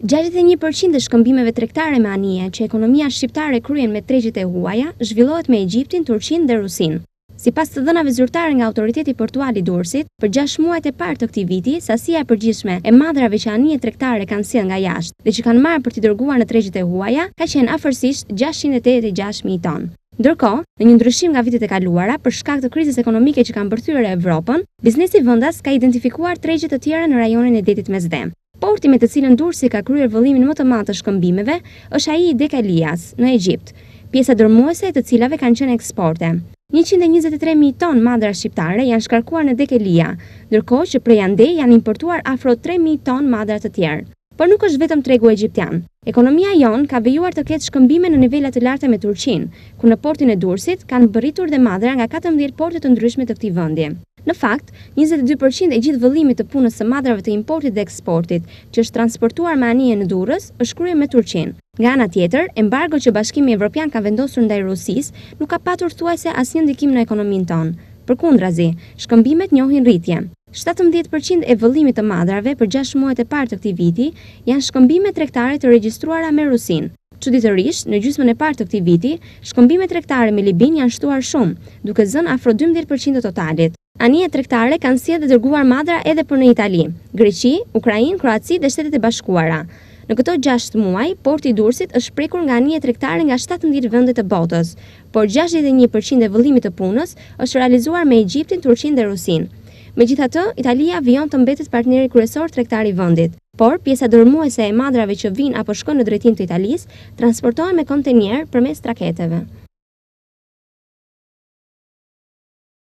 61% e shkëmbimeve tregtare me anije që ekonomia shqiptare kryen me tregjet e huaja zhvillohet me Egjiptin, Turqinë dhe Rusinë. Sipas të dhënave zyrtare nga Autoriteti Portual i Durrësit, për 6 muajt e parë të këtij viti, sasia e përgjithshme e madrave që anije tregtare kanë sjellë nga jashtë dhe që kanë marrë për t'i dërguar në tregjet e huaja ka qenë afërsisht 686.000 tonë. Ndërkohë, në një ndryshim nga vitet e kaluara, për shkak të krizës ekonomike që kanë përthyer Evropën, biznesi vendas ka identifikuar tregje të tjera në rajonin e Detit Mesdhem. Porti me të cilën Durrësi ka kryer vëllimin më të madh të shkëmbimeve është ai i Dekalias në Egjipt, pjesa dërmuese e të cilave kanë qenë eksporte. 123.000 tonë madra shqiptare janë shkarkuar në Dekelia, ndërkohë që prej andej janë importuar afro 3.000 tonë madra të tjerë. Por nuk është vetëm tregu egjiptian. Ekonomia jon ka vejuar të ketë shkëmbime në nivele të larta me Turqinë, ku në portin e Durrësit kanë bërritur dhe madra nga 14 porte të ndryshme të këtij vendi. Në fakt, 22% e gjithë vëllimit të punës së madrave të importit dhe eksportit, që është transportuar me anije në Durrës, është kryer me Turqinë. Nga ana tjetër, embargo që Bashkimi Evropian ka vendosur ndaj Rusisë nuk ka patur thuajse asnjë ndikim në ekonominë tonë. Përkundrazi, shkëmbimet njohin rritje. 17% e vëllimit të madrave për 6 muajt e parë të këtij viti janë shkëmbime tregtare të regjistruara me Rusinë. Çuditërisht, në gjysmën e parë të këtij viti, shkëmbimet tregtare me Libin janë shtuar shumë, duke zënë afro 12% të totalit. Anije tregtare kanë sjellë dhe dërguar madra edhe për në Itali, Greqi, Ukrainë, Kroaci dhe Shtetet e Bashkuara. Në këto 6 muaj, porti i Durrësit është prekur nga anije tregtare nga 17 vende të botës, por 61% e vëllimit të punës është realizuar me Egjiptin, Turqinë dhe Rusinë. Megjithatë, Italia vijon të mbetet partneri kryesor tregtar i vendit, por pjesa dërmuese e madrave që vijnë apo shkojnë në drejtim të Italisë transportohen me kontenjer përmes traketeve.